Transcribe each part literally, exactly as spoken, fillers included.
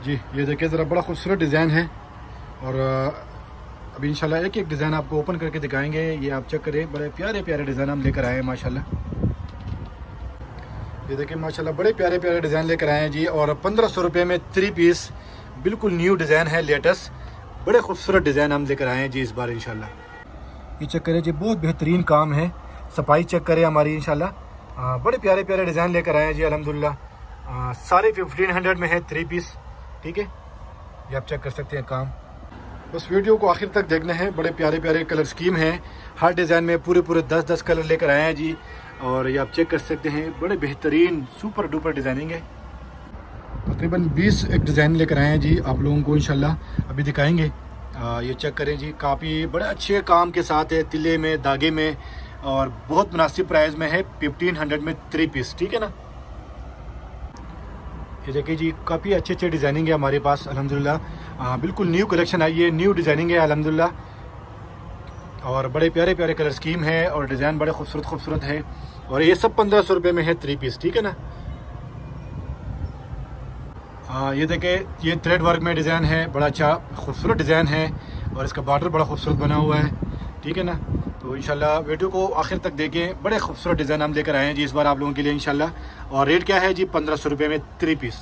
जी ये देखिए ज़रा बड़ा खूबसूरत डिज़ाइन है। और अभी इंशाल्लाह एक एक डिज़ाइन आपको ओपन करके दिखाएंगे। ये आप चेक करें, बड़े प्यारे प्यारे डिज़ाइन हम लेकर आए हैं माशाल्लाह। ये देखिए माशाल्लाह बड़े प्यारे प्यारे डिज़ाइन लेकर आए हैं जी। और पंद्रह सौ रुपये में थ्री पीस बिल्कुल न्यू डिज़ाइन है, लेटेस्ट बड़े खूबसूरत डिज़ाइन हम लेकर आए हैं जी इस बार इंशाल्लाह। ये चेक करें जी, बहुत बेहतरीन काम है, सफाई चेक करें हमारी इंशाल्लाह। बड़े प्यारे प्यारे डिज़ाइन लेकर आए हैं जी अल्हम्दुलिल्लाह। सारे फिफ्टीन हंड्रेड में है थ्री पीस, ठीक है। ये आप चेक कर सकते हैं काम। बस वीडियो को आखिर तक देखना है। बड़े प्यारे प्यारे कलर स्कीम हैं, हर डिज़ाइन में पूरे पूरे दस दस कलर लेकर आए हैं जी। और ये आप चेक कर सकते हैं, बड़े बेहतरीन सुपर डुपर डिज़ाइनिंग है। तकरीबन बीस एक डिज़ाइन लेकर आए हैं जी, आप लोगों को इंशाल्लाह अभी दिखाएंगे। आ, ये चेक करें जी, काफ़ी बड़े अच्छे काम के साथ है, तिले में धागे में, और बहुत मुनासिब प्राइस में है, फिफ्टीन हंड्रेड में थ्री पीस, ठीक है ना। ये देखिए जी, काफ़ी अच्छे अच्छे डिज़ाइनिंग है हमारे पास अल्हम्दुलिल्लाह। बिल्कुल न्यू कलेक्शन आई है, न्यू डिज़ाइनिंग है अल्हम्दुलिल्लाह। और बड़े प्यारे प्यारे कलर स्कीम है और डिज़ाइन बड़े खूबसूरत खूबसूरत है। और ये सब पंद्रह सौ रुपये में है थ्री पीस, ठीक है ना। आ, ये देखिए, ये थ्रेड वर्क में डिज़ाइन है, बड़ा अच्छा खूबसूरत डिज़ाइन है। और इसका बॉर्डर बड़ा खूबसूरत बना हुआ है, ठीक है ना। तो इंशाल्लाह वीडियो को आखिर तक देखें, बड़े खूबसूरत डिज़ाइन हम लेकर आए हैं जी इस बार आप लोगों के लिए इंशाल्लाह। और रेट क्या है जी, पंद्रह सौ रुपये में थ्री पीस।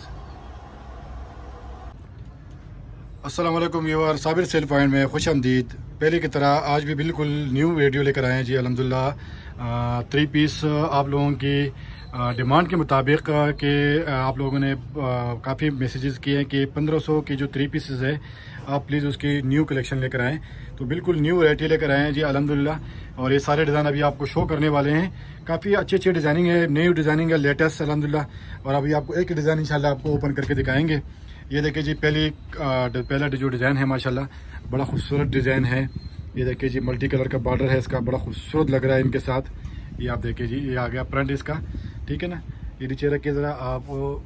अस्सलाम वालेकुम व्यूअर, साबिर सेल पॉइंट में खुश आमदीद। पहले की तरह आज भी बिल्कुल न्यू वीडियो लेकर आए हैं जी अल्हम्दुलिल्लाह। थ्री पीस आप लोगों की डिमांड के मुताबिक कि आप लोगों ने काफ़ी मैसेजेस किए हैं कि पंद्रह सौ की जो थ्री पीसेस है आप प्लीज़ उसकी न्यू कलेक्शन लेकर आएँ। तो बिल्कुल न्यू वैरायटी लेकर आए हैं जी अल्हम्दुलिल्लाह। और ये सारे डिज़ाइन अभी आपको शो करने वाले हैं। काफ़ी अच्छे अच्छे डिज़ाइनिंग है, न्यू डिज़ाइनिंग है, लेटेस्ट अल्हम्दुलिल्लाह। और अभी आपको एक डिज़ाइन इंशाल्लाह आपको ओपन करके दिखाएंगे। ये देखिए जी, पहली पहला जो डिज़ाइन है माशाल्लाह बड़ा खूबसूरत डिज़ाइन है। ये देखिए जी, मल्टी कलर का बॉर्डर है इसका, बड़ा खूबसूरत लग रहा है इनके साथ। ये आप देखिए जी, ये आ गया फ्रंट इसका, ठीक है ना। ये नीचे रख के ज़रा आप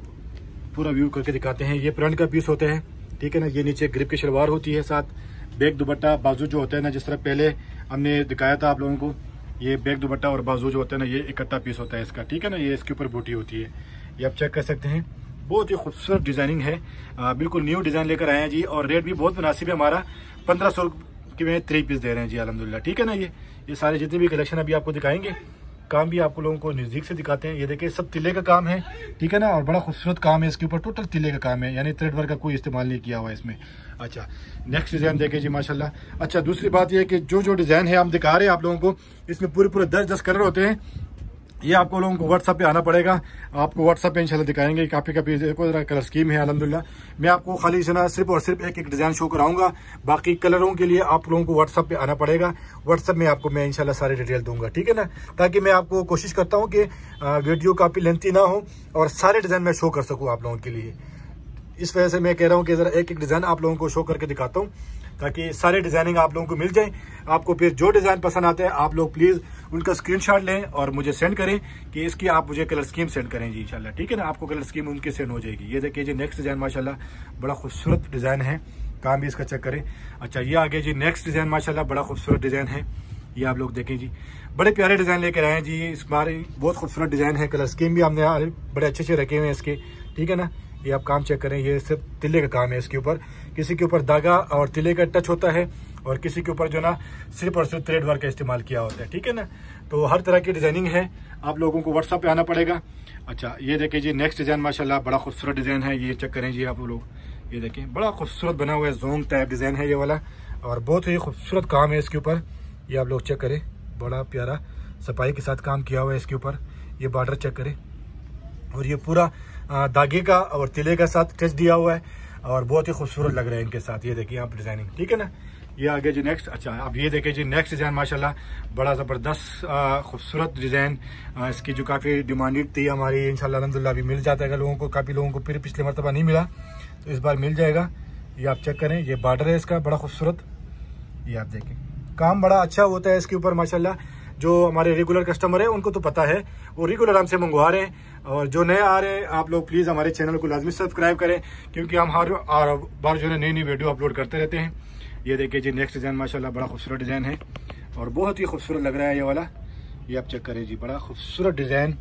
पूरा व्यू करके दिखाते हैं। ये फ्रंट का पीस होते हैं, ठीक है ना। ये नीचे ग्रिप की शलवार होती है, साथ बैक दुपट्टा बाजू जो होता है ना, जिस तरह पहले हमने दिखाया था आप लोगों को, ये बैक दुपट्टा और बाजू जो होता है ना, ये इकट्ठा पीस होता है इसका, ठीक है ना। ये इसके ऊपर बूटी होती है, ये आप चेक कर सकते हैं। बहुत ही खूबसूरत डिज़ाइनिंग है, आ, बिल्कुल न्यू डिज़ाइन लेकर आए हैं जी। और रेट भी बहुत मुनासिब है हमारा, पंद्रह सौ के में थ्री पीस दे रहे हैं जी अल्हम्दुलिल्लाह, ठीक है ना। ये ये सारे जितने भी कलेक्शन अभी आपको दिखाएंगे, काम भी आपको लोगों को नज़दीक से दिखाते हैं। ये देखिए, सब तिले का काम है, ठीक है ना। और बड़ा खूबसूरत काम है इसके ऊपर, टोटल तिले का काम है, यानी थ्रेड वर्क का कोई इस्तेमाल नहीं किया हुआ है इसमें। अच्छा, नेक्स्ट डिज़ाइन देखिए जी माशाल्लाह। अच्छा, दूसरी बात यह है कि जो जो डिज़ाइन है हम दिखा रहे हैं आप लोगों को, इसमें पूरे पूरे दस दस कलर होते हैं। ये आपको लोगों को व्हाट्सएप पे आना पड़ेगा, आपको व्हाट्सएप पे इंशाल्लाह दिखाएंगे। काफ़ी काफ़ी कलर स्कीम है अल्हम्दुलिल्लाह। मैं आपको खाली से ना सिर्फ और सिर्फ एक एक डिज़ाइन शो कराऊंगा, बाकी कलरों के लिए आप लोगों को व्हाट्सएप पे आना पड़ेगा। व्हाट्सएप में आपको मैं इंशाल्लाह सारे डिटेल दूंगा, ठीक है ना। ताकि मैं आपको कोशिश करता हूँ कि वीडियो काफ़ी लेंथी ना हो और सारे डिज़ाइन मैं शो कर सकूँ आप लोगों के लिए। इस वजह से मैं कह रहा हूँ कि ज़रा एक एक डिज़ाइन आप लोगों को शो करके दिखाता हूँ, ताकि सारे डिज़ाइनिंग आप लोगों को मिल जाए। आपको फिर जो डिज़ाइन पसंद आते हैं आप लोग प्लीज़ उनका स्क्रीनशॉट लें और मुझे सेंड करें कि इसकी आप मुझे कलर स्कीम सेंड करें जी इंशाल्लाह, ठीक है ना। आपको कलर स्कीम उनके सेंड हो जाएगी। ये देखिए जी, नेक्स्ट डिज़ाइन माशाल्लाह बड़ा खूबसूरत डिज़ाइन है, काम भी इसका चेक करें। अच्छा, ये आ गया जी नेक्स्ट डिज़ाइन माशाल्लाह, बड़ा खूबसूरत डिज़ाइन है। ये आप लोग देखें जी, बड़े प्यारे डिज़ाइन लेकर आए हैं जी इस बार, बहुत खूबसूरत डिज़ाइन है। कलर स्कीम भी हमने बड़े अच्छे अच्छे रखे हुए हैं इसके, ठीक है ना। ये आप काम चेक करें, ये सिर्फ तिले का काम है इसके ऊपर। किसी के ऊपर धागा और तिले का टच होता है और किसी के ऊपर जो ना सिर्फ और सिर्फ थ्रेड वर्क का इस्तेमाल किया होता है, ठीक है ना। तो हर तरह की डिज़ाइनिंग है, आप लोगों को व्हाट्सएप पे आना पड़ेगा। अच्छा, ये देखिए जी नेक्स्ट डिज़ाइन माशाल्लाह बड़ा खूबसूरत डिज़ाइन है। ये चेक करें जी आप लोग, ये देखें बड़ा खूबसूरत बना हुआ है, जोंग टाइप डिज़ाइन है ये वाला, और बहुत ही खूबसूरत काम है इसके ऊपर। ये आप लोग चेक करें, बड़ा प्यारा सफाई के साथ काम किया हुआ है इसके ऊपर। ये बॉर्डर चेक करें, और ये पूरा धागे का और तिले का साथ टच दिया हुआ है और बहुत ही खूबसूरत लग रहा है इनके साथ। ये देखिए आप डिज़ाइनिंग, ठीक है ना। ये आगे जी नेक्स्ट। अच्छा, अब ये देखिए जी नेक्स्ट डिज़ाइन माशाल्लाह बड़ा ज़बरदस्त खूबसूरत डिज़ाइन, इसकी जो काफ़ी डिमांडेड थी हमारी, इंशाल्लाह अल्हम्दुलिल्लाह अभी मिल जाता है लोगों को। काफ़ी लोगों को फिर पिछले मरतबा नहीं मिला, तो इस बार मिल जाएगा। ये आप चेक करें, ये बॉर्डर है इसका बड़ा खूबसूरत। ये आप देखें, काम बड़ा अच्छा होता है इसके ऊपर माशाल्लाह। जो हमारे रेगुलर कस्टमर है उनको तो पता है, वो रेगुलर हमसे मंगवा रहे हैं। और जो नए आ रहे हैं आप लोग प्लीज़ हमारे चैनल को लाजमी सब्सक्राइब करें, क्योंकि हम हर बार जो है नई नई वीडियो अपलोड करते रहते हैं। ये देखिए जी नेक्स्ट डिज़ाइन माशाल्लाह बड़ा खूबसूरत डिज़ाइन है और बहुत ही खूबसूरत लग रहा है ये वाला। ये आप चेक करें जी, बड़ा खूबसूरत डिज़ाइन,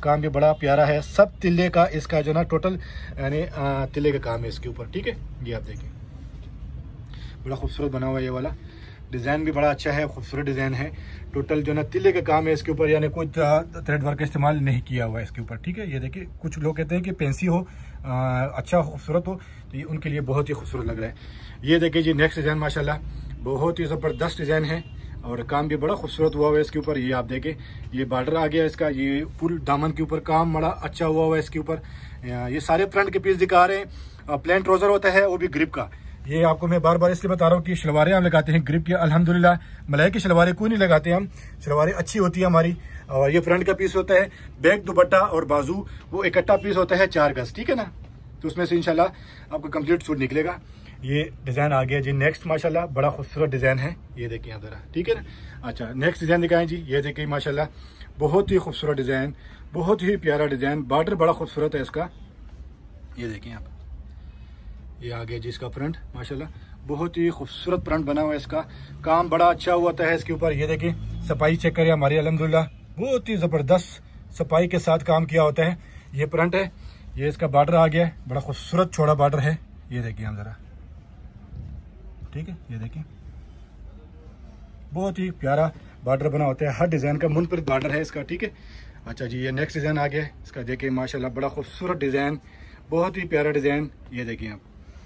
काम भी बड़ा प्यारा है, सब तिल्ले का इसका जो ना टोटल यानी तिल्ले का काम है इसके ऊपर, ठीक है। ये आप देखिए बड़ा खूबसूरत बना हुआ है, ये वाला डिज़ाइन भी बड़ा अच्छा है, खूबसूरत डिज़ाइन है। टोटल जो ना तिल्ले का काम है इसके ऊपर, यानी कोई थ्रेड वर्क का इस्तेमाल नहीं किया हुआ है इसके ऊपर, ठीक है। ये देखिए कुछ लोग कहते हैं कि पेंसी हो आ, अच्छा खूबसूरत हो, तो ये उनके लिए बहुत ही खूबसूरत लग रहा है। ये देखिए जी नेक्स्ट डिज़ाइन माशाल्लाह बहुत ही ज़बरदस्त डिज़ाइन है और काम भी बड़ा खूबसूरत हुआ हुआ है इसके ऊपर। ये आप देखें ये बॉर्डर आ गया इसका, ये फुल दामन के ऊपर काम बड़ा अच्छा हुआ हुआ है इसके ऊपर। ये सारे फ्रंट के पीस दिखा रहे हैं। प्लेन ट्राउजर होता है वो भी ग्रिप का। ये आपको मैं बार बार इसलिए बता रहा हूँ कि शलवारें हम लगाते हैं ग्रिप की, अल्हम्दुलिल्लाह मलाई की शलवारें कोई नहीं लगाते हम, शलवारें अच्छी होती है हमारी। और ये फ्रंट का पीस होता है, बैक दुपट्टा और बाजू वो इकट्ठा पीस होता है चार गज, ठीक है ना। तो उसमें से इंशाल्लाह आपको कंप्लीट सूट निकलेगा। ये डिज़ाइन आ गया जी नेक्स्ट, माशाल्लाह बड़ा खूबसूरत डिज़ाइन है, ये देखिए आप जरा, ठीक है ना। अच्छा नेक्स्ट डिज़ाइन दिखाएं जी, ये देखिए माशाल्लाह बहुत ही खूबसूरत डिज़ाइन, बहुत ही प्यारा डिज़ाइन, बॉर्डर बड़ा खूबसूरत है इसका। ये देखिए आप, ये आ गया जी इसका फ्रंट, माशाल्लाह बहुत ही खूबसूरत फ्रंट बना हुआ है इसका, काम बड़ा अच्छा हुआ है इसके ऊपर। ये देखिए सफाई चेक करिए हमारी, अल्हम्दुलिल्लाह बहुत ही ज़बरदस्त सफाई के साथ काम किया होता है। ये फ्रंट है, ये इसका बॉर्डर आ गया है, बड़ा खूबसूरत चौड़ा बॉर्डर है, ये देखिए हम जरा, ठीक है। ये देखिए बहुत ही प्यारा बॉर्डर बना होता है, हर डिज़ाइन का मुनफरिद बॉर्डर है इसका, ठीक है। अच्छा जी ये नेक्स्ट डिज़ाइन आ गया है इसका, देखिए माशाल्लाह बड़ा खूबसूरत डिज़ाइन, बहुत ही प्यारा डिज़ाइन। ये देखिए आप,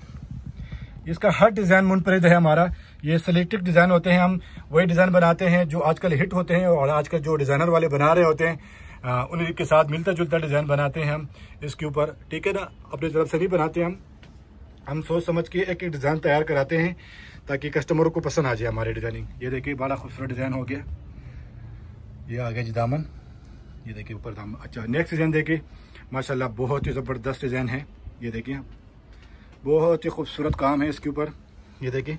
इसका हर डिज़ाइन मुनफरिद है हमारा। ये सिलेक्टेड डिज़ाइन होते हैं, हम वही डिज़ाइन बनाते हैं जो आजकल हिट होते हैं और आजकल जो डिज़ाइनर वाले बना रहे होते हैं आ, उन्हीं के साथ मिलता जुलता डिज़ाइन बनाते हैं हम इसके ऊपर, ठीक है ना। अपनी तरफ से नहीं बनाते हम हम सोच समझ के एक एक डिज़ाइन तैयार कराते हैं ताकि कस्टमरों को पसंद आ जाए हमारे डिज़ाइनिंग। ये देखिए बड़ा खूबसूरत डिज़ाइन हो गया, ये आ गया जी दामन, ये देखिए ऊपर दामन। अच्छा नेक्स्ट डिज़ाइन देखिए माशाल्लाह बहुत ही ज़बरदस्त डिज़ाइन है, ये देखिए बहुत ही खूबसूरत काम है इसके ऊपर। ये देखिए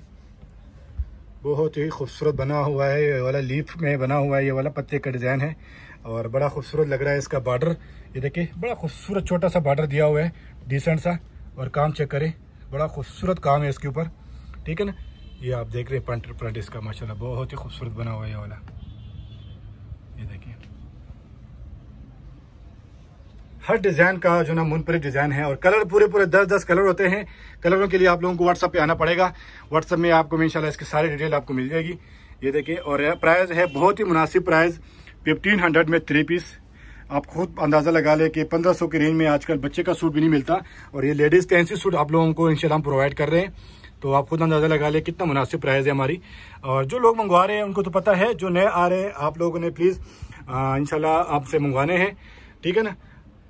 बहुत ही खूबसूरत बना हुआ है, ये वाला लीफ में बना हुआ है, ये वाला पत्ते का डिज़ाइन है और बड़ा खूबसूरत लग रहा है इसका बॉर्डर। ये देखिए बड़ा खूबसूरत छोटा सा बॉर्डर दिया हुआ है, डिसेंट सा, और काम चेक करें बड़ा खूबसूरत काम है इसके ऊपर, ठीक है ना। ये आप देख रहे हैं फ्रंट फ्रंट इसका माशाल्लाह बहुत ही खूबसूरत बना हुआ है ये वाला, ये देखिए हर डिज़ाइन का जो ना मुनफरिद डिज़ाइन है। और कलर पूरे पूरे दस दस कलर होते हैं। कलरों के लिए आप लोगों को व्हाट्सएप पे आना पड़ेगा, व्हाट्सएप में आपको इंशाल्लाह इसकी सारी डिटेल आपको मिल जाएगी। ये देखिए और प्राइस है बहुत ही मुनासिब प्राइस, फिफ्टीन हंड्रेड में थ्री पीस। आप खुद अंदाज़ा लगा ले कि पंद्रह सौ की रेंज में आजकल बच्चे का सूट भी नहीं मिलता, और ये लेडीज़ फैंसी सूट आप लोगों को इंशाल्लाह हम प्रोवाइड कर रहे हैं। तो आप खुद अंदाज़ा लगा ले कितना मुनासिब प्राइस है हमारी। और जो लोग मंगवा रहे हैं उनको तो पता है, जो नए आ रहे हैं आप लोगों ने प्लीज़ इंशाल्लाह आपसे मंगवाने हैं, ठीक है ना।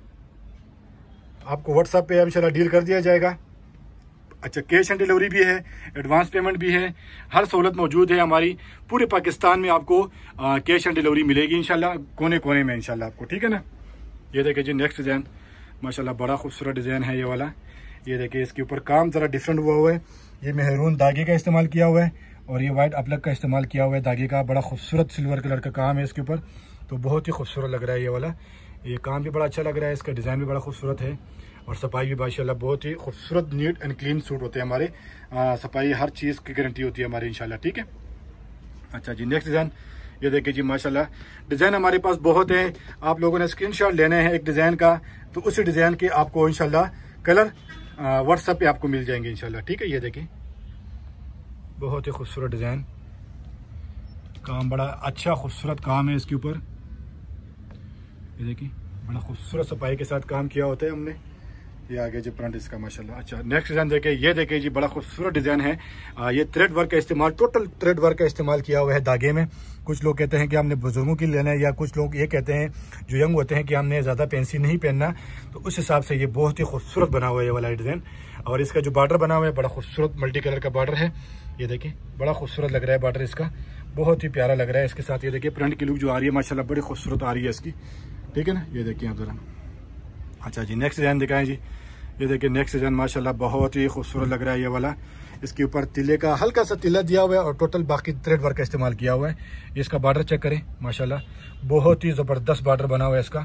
आपको व्हाट्सएप पे इंशाल्लाह डील कर दिया जाएगा। अच्छा कैश ऑन डिलीवरी भी है, एडवांस पेमेंट भी है, हर सहूलत मौजूद है हमारी। पूरे पाकिस्तान में आपको कैश ऑन डिलीवरी मिलेगी इंशाल्लाह, कोने कोने में इंशाल्लाह आपको, ठीक है ना। ये देखिए जी नेक्स्ट डिज़ाइन माशाल्लाह बड़ा खूबसूरत डिज़ाइन है ये वाला। ये देखिए इसके ऊपर काम ज़रा डिफरेंट हुआ हुआ है, ये मेहरून धागे का इस्तेमाल किया हुआ है और ये वाइट अपलक का इस्तेमाल किया हुआ है धागे का। बड़ा खूबसूरत सिल्वर कलर का काम है इसके ऊपर, तो बहुत ही खूबसूरत लग रहा है ये वाला। ये काम भी बड़ा अच्छा लग रहा है, इसका डिज़ाइन भी बड़ा खूबसूरत है और सफाई भी माशाल्लाह बहुत ही खूबसूरत नीट एंड क्लीन सूट होते हैं हमारे। आ, सफाई हर चीज़ की गारंटी होती है हमारी इंशाल्लाह, ठीक है। अच्छा जी नेक्स्ट डिज़ाइन ये देखिए जी माशाल्लाह डिज़ाइन हमारे पास बहुत है। आप लोगों ने स्क्रीनशॉट लेने हैं एक डिज़ाइन का, तो उसी डिज़ाइन के आपको इंशाल्लाह कलर व्हाट्सएप पे आपको मिल जाएंगे इंशाल्लाह, ठीक है। ये देखिए बहुत ही खूबसूरत डिज़ाइन, काम बड़ा अच्छा खूबसूरत काम है इसके ऊपर। ये देखिए बड़ा खूबसूरत सफाई के साथ काम किया होता है हमने। ये आगे जो फ्रंट इसका माशाल्लाह। अच्छा नेक्स्ट डिज़ाइन देखिए, ये देखिए जी बड़ा खूबसूरत डिज़ाइन है। आ, ये थ्रेड वर्क का इस्तेमाल, टोटल थ्रेड वर्क का इस्तेमाल किया हुआ है धागे में। कुछ लोग कहते हैं कि हमने बुजुर्गों की लेना है, या कुछ लोग ये कहते हैं जो यंग होते हैं कि हमने ज़्यादा पेंसिल नहीं पहनना, तो उस हिसाब से ये बहुत ही खूबसूरत बना हुआ है ये वाला डिज़ाइन। और इसका जो बॉर्डर बना हुआ है बड़ा खूबसूरत मल्टी कलर का बॉर्डर है। ये देखिए बड़ा खूबसूरत लग रहा है बॉर्डर इसका, बहुत ही प्यारा लग रहा है इसके साथ। ये देखिए फ्रंट की लुक जो आ रही है माशाल्लाह बड़ी खूबसूरत आ रही है इसकी, ठीक है ना। ये देखिए आप जरा। अच्छा जी नेक्स्ट डिज़ाइन दिखाएं जी। ये देखिए नेक्स्ट डिज़ाइन माशाल्लाह बहुत ही खूबसूरत लग रहा है ये वाला। इसके ऊपर तिले का हल्का सा तिला दिया हुआ है और टोटल बाकी थ्रेड वर्क का इस्तेमाल किया हुआ है। इसका बॉर्डर चेक करें माशाल्लाह बहुत ही ज़बरदस्त बॉर्डर बना हुआ है इसका।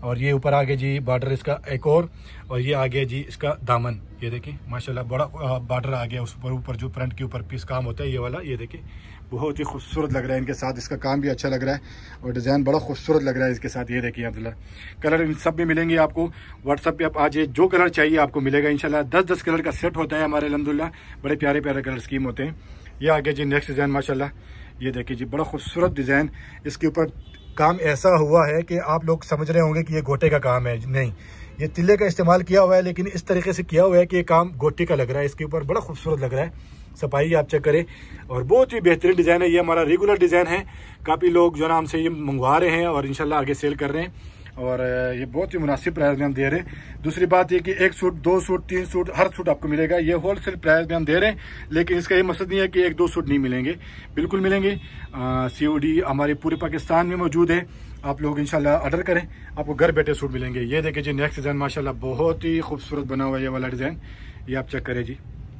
और ये ऊपर आ गया जी बॉर्डर इसका एक और और ये आ गया जी इसका दामन। ये देखिए माशाल्लाह बड़ा बॉर्डर आ गया उस पर ऊपर जो फ्रंट के ऊपर पीस काम होता है ये वाला। ये देखिए बहुत ही खूबसूरत लग रहा है इनके साथ, इसका काम भी अच्छा लग रहा है और डिज़ाइन बड़ा खूबसूरत लग रहा है इसके साथ। ये देखिए अब्दुल्ला कलर इन सब भी मिलेंगे आपको व्हाट्सअप पे। आप आज जो कलर चाहिए आपको मिलेगा इंशाल्लाह। दस दस कलर का सेट होता है हमारे अल्हम्दुलिल्लाह, बड़े प्यारे प्यारे कलर स्कीम होते हैं। ये आ गया जी नेक्स्ट डिज़ाइन माशाल्लाह। ये देखिए जी बड़ा खूबसूरत डिज़ाइन, इसके ऊपर काम ऐसा हुआ है कि आप लोग समझ रहे होंगे कि ये गोटे का काम है, नहीं ये तिल्ले का इस्तेमाल किया हुआ है, लेकिन इस तरीके से किया हुआ है कि ये काम गोटी का लग रहा है। इसके ऊपर बड़ा खूबसूरत लग रहा है, सफाई आप चेक करें और बहुत ही बेहतरीन डिज़ाइन है। ये हमारा रेगुलर डिज़ाइन है, काफ़ी लोग जो ना हमसे ये मंगवा रहे हैं और इंशाल्लाह आगे सेल कर रहे हैं और ये बहुत ही मुनासिब प्राइस में हम दे रहे हैं। दूसरी बात ये कि एक सूट, दो सूट, तीन सूट, हर सूट आपको मिलेगा। ये होलसेल प्राइस में हम दे रहे हैं, लेकिन इसका ये मकसद नहीं है कि एक दो सूट नहीं मिलेंगे, बिल्कुल मिलेंगे। सीओडी हमारे पूरे पाकिस्तान में मौजूद है, आप लोग इंशाल्लाह ऑर्डर करें, आपको घर बैठे सूट मिलेंगे। ये देखिए जी नेक्स्ट डिज़ाइन माशाल्लाह बहुत ही खूबसूरत बना हुआ है ये वाला डिज़ाइन, ये आप चेक करें जी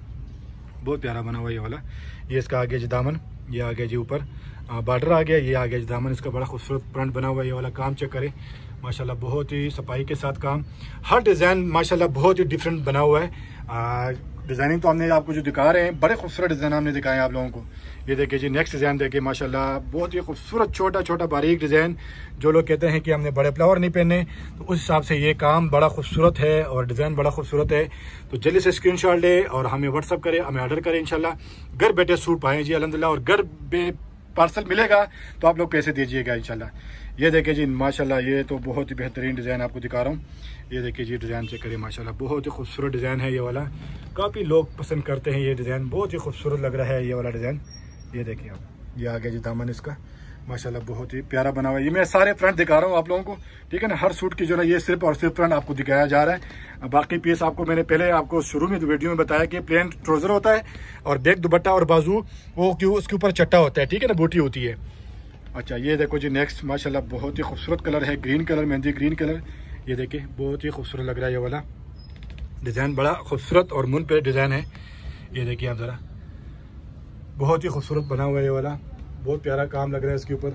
बहुत प्यारा बना हुआ ये वाला। ये इसका आ गया जी दामन, ये आ गया जी ऊपर बॉर्डर आ गया, ये आ गया जी दामन, इसका बड़ा खूबसूरत फ्रंट बना हुआ है ये वाला। काम चेक करें माशाल्लाह बहुत ही सफाई के साथ काम, हर डिज़ाइन माशाल्लाह बहुत ही डिफरेंट बना हुआ है। डिज़ाइनिंग तो हमने आपको जो दिखा रहे हैं बड़े खूबसूरत डिज़ाइन हमने दिखाए हैं आप लोगों को। ये देखिए जी नेक्स्ट डिज़ाइन देखिए माशाल्लाह बहुत ही खूबसूरत छोटा छोटा बारीक डिज़ाइन। जो लोग कहते हैं कि हमने बड़े फ्लावर नहीं पहने, तो उस हिसाब से ये काम बड़ा खूबसूरत है और डिज़ाइन बड़ा खूबसूरत है। तो जल्दी से स्क्रीनशॉट ले और हमें व्हाट्सअप करें, हमें ऑर्डर करें इंशाल्लाह। घर बैठे सूट पाएँ जी अल्हम्दुलिल्लाह, और घर पे पार्सल मिलेगा तो आप लोग पैसे दीजिएगा इंशाल्लाह। ये देखिए जी माशाल्लाह ये तो बहुत ही बेहतरीन डिज़ाइन आपको दिखा रहा हूँ। ये देखिए जी डिज़ाइन चेक करिए माशाल्लाह बहुत ही खूबसूरत डिज़ाइन है ये वाला, काफ़ी लोग पसंद करते हैं ये डिज़ाइन, बहुत ही खूबसूरत लग रहा है ये वाला डिज़ाइन। ये देखिए आप, ये आ गया जी दामन इसका माशाल्लाह बहुत ही प्यारा बना हुआ है। ये मैं सारे फ्रंट दिखा रहा हूँ आप लोगों को, ठीक है ना। हर सूट की जो ना ये सिर्फ और सिर्फ फ्रंट आपको दिखाया जा रहा है। बाकी पीस आपको मैंने पहले आपको शुरू में वीडियो में बताया कि प्लेन ट्राउजर होता है और बैक दुपट्टा और बाजू वो क्यों उसके ऊपर चट्टा होता है, ठीक है ना, बूटी होती है। अच्छा ये देखो जी नेक्स्ट माशाल्लाह बहुत ही खूबसूरत कलर है, ग्रीन कलर, मेहंदी ग्रीन कलर। ये देखिए बहुत ही खूबसूरत लग रहा है ये वाला डिज़ाइन, बड़ा खूबसूरत और मुन पे डिज़ाइन है। ये देखिए आप ज़रा बहुत ही खूबसूरत बना हुआ है ये वाला, बहुत प्यारा काम लग रहा है इसके ऊपर।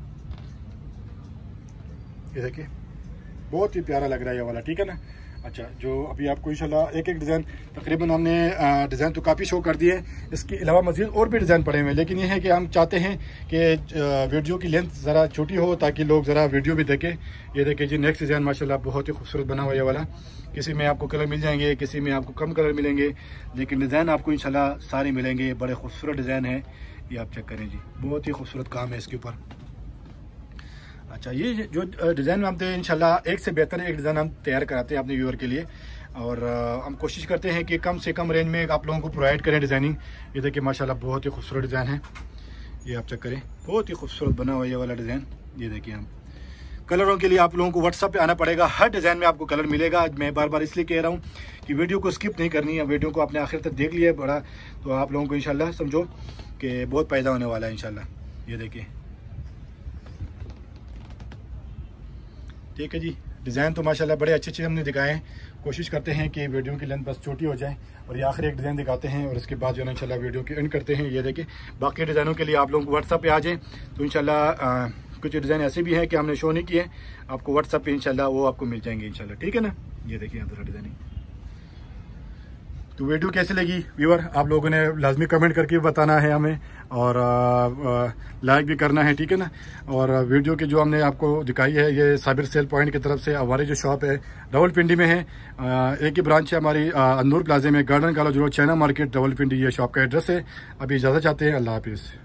ये देखिए बहुत ही प्यारा लग रहा है ये वाला, ठीक है ना। अच्छा जो अभी आपको इंशाल्लाह एक एक डिज़ाइन तकरीबन हमने डिज़ाइन तो काफ़ी शो कर दिए, इसके अलावा मज़ीद और भी डिज़ाइन पड़े हुए हैं, लेकिन ये है कि हम चाहते हैं कि वीडियो की लेंथ ज़रा छोटी हो ताकि लोग ज़रा वीडियो भी देखें। ये देखिए जी नेक्स्ट डिज़ाइन माशाल्लाह बहुत ही खूबसूरत बना हुआ ये वाला। किसी में आपको कलर मिल जाएंगे, किसी में आपको कम कलर मिलेंगे, लेकिन डिज़ाइन आपको इंशाल्लाह सारे मिलेंगे। बड़े खूबसूरत डिज़ाइन है, ये आप चेक करें जी बहुत ही खूबसूरत काम है इसके ऊपर। अच्छा ये जो डिज़ाइन हम इंशाल्लाह एक से बेहतर एक डिज़ाइन हम तैयार कराते हैं अपने व्यूअर के लिए, और हम कोशिश करते हैं कि कम से कम रेंज में आप लोगों को प्रोवाइड करें डिज़ाइनिंग। ये देखिए माशाल्लाह बहुत ही खूबसूरत डिज़ाइन है, ये आप चेक करें बहुत ही खूबसूरत बना हुआ ये वाला डिज़ाइन। ये देखिए हम कलरों के लिए आप लोगों को व्हाट्सअप पे आना पड़ेगा, हर डिज़ाइन में आपको कलर मिलेगा। आज मैं बार बार इसलिए कह रहा हूँ कि वीडियो को स्किप नहीं करनी है, वीडियो को आपने आखिर तक देख लिया है बड़ा, तो आप लोगों को इंशाल्लाह समझो कि बहुत फ़ायदा होने वाला है इंशाल्लाह। ये देखिए ठीक है जी, डिज़ाइन तो माशाल्लाह बड़े अच्छे अच्छे हमने दिखाए हैं। कोशिश करते हैं कि वीडियो की लेंथ बस छोटी हो जाए, और ये आखिर एक डिज़ाइन दिखाते हैं और इसके बाद जो है इंशाल्लाह वीडियो की एंड करते हैं। ये देखिए बाकी डिज़ाइनों के लिए आप लोगों को व्हाट्सअप पे आ जाएँ तो इंशाल्लाह कुछ डिज़ाइन ऐसे भी हैं कि हमने शो नहीं किए, आपको व्हाट्सअप पे इंशाल्लाह वो आपको मिल जाएंगे इंशाल्लाह, ठीक है ना। ये देखिए यहाँ पर डिज़ाइनिंग। तो वीडियो कैसी लगी व्यूअर, आप लोगों ने लाजमी कमेंट करके बताना है हमें, और लाइक भी करना है, ठीक है ना। और वीडियो की जो हमने आपको दिखाई है ये साबिर सेल पॉइंट की तरफ से हमारी जो शॉप है रावलपिंडी में है, एक ही ब्रांच है हमारी अंदूर प्लाजे में, garden college road, China market, Rawalpindi, ये शॉप का एड्रेस है। अभी इजाज़त चाहते हैं, अल्लाह हाफिज़।